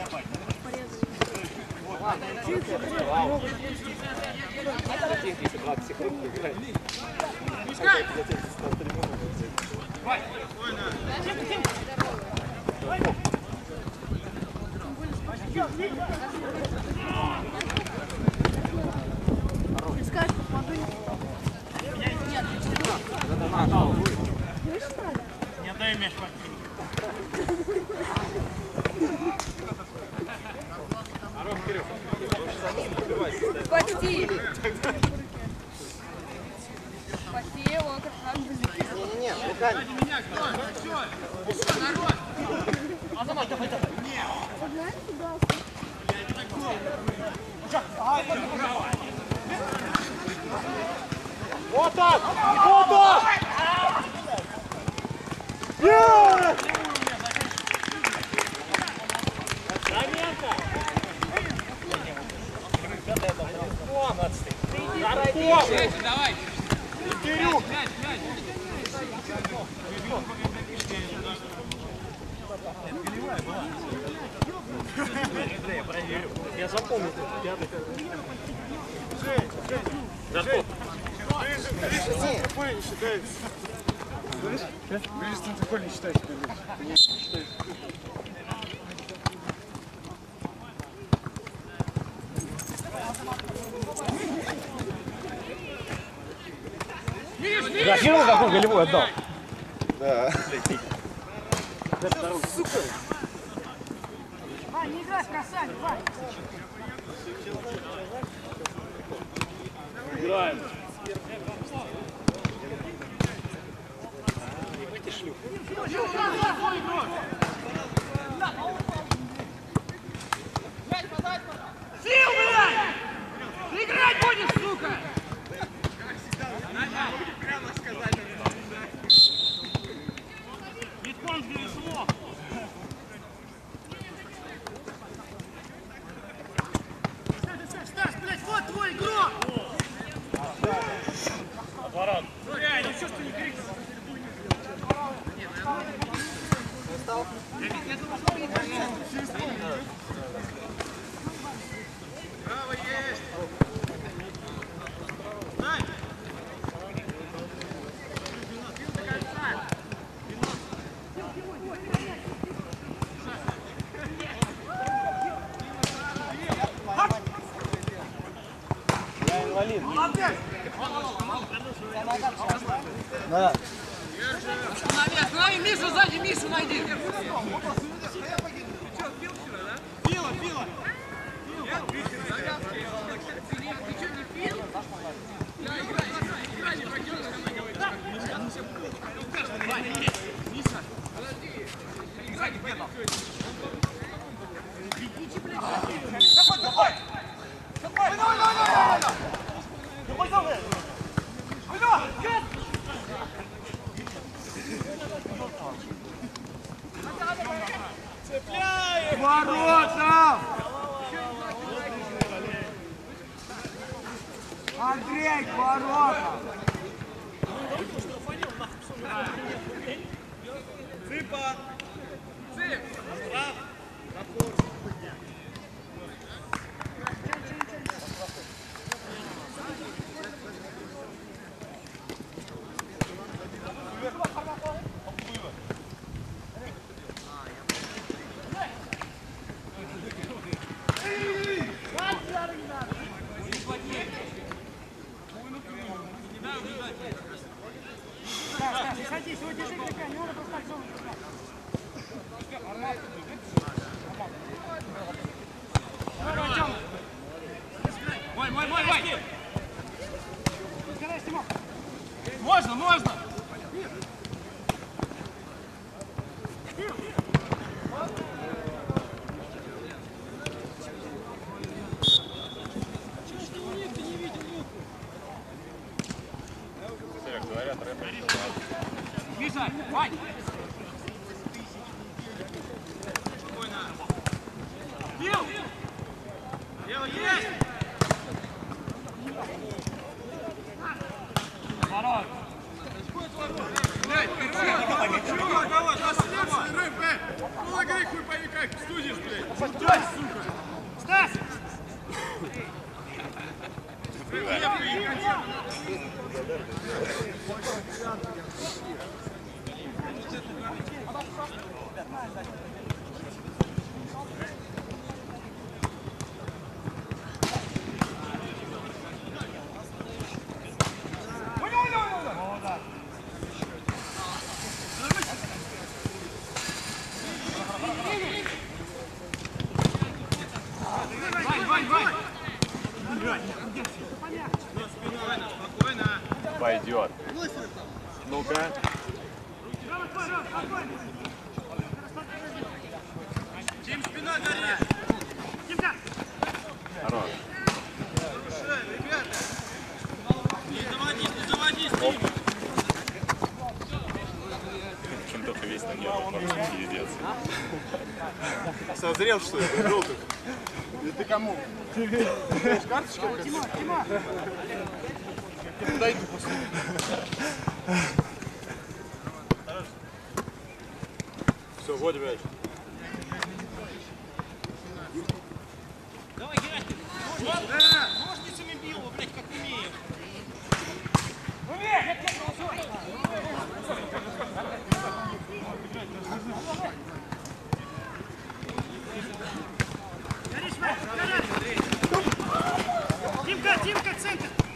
Скажешь, помогу. Не отдай мяч противнику. Спасти. Спасти его, красавчик. Не-не-не, руками. Знаешь, куда? Вот он! Вот он! Давай. Я проверю. Я запомнил. Графировал, какой голевой отдал? Да. Вань, не играй в касание, Вань. Играем. Сил, блядь! Ты играть будешь, сука! Битком перешло. Стас, блядь, вот твой игрок! Отворот. Блядь, ну что ж ты не крикнул? Право есть. Дай. До конца. Инвалид. Молодец. Да. Останови, Мишу сзади, Мишу найди. Пила, пила. Ты что, не пил? Ворота! Андрей, к воротам! Цыпа! Цып! Садись, вот держи крепко, не надо просто так зону держать. Давай, Тём. Мой! Разгорайся, Тимон. Можно! Миша, Вань! Спокойно. Бил! Дело есть! Ворот! Блядь, давай, наследственный рэп, ну на грех хуй пойми как, студишь, блядь. Стой, сука! Стас! Пойдет. Ну-ка. Тим, спина горит. Тимка! Хорош. Ребята. Не заводись, Тим. Чем только весь на нем, пиздец. Созрел, что ли, желтых? И ты кому? Тебе. Карточка? Тима! Дай ты после. Все, вот, блядь. Давай, Герасим! Ножницами бил его, блядь, как умеешь! Тимка, центр!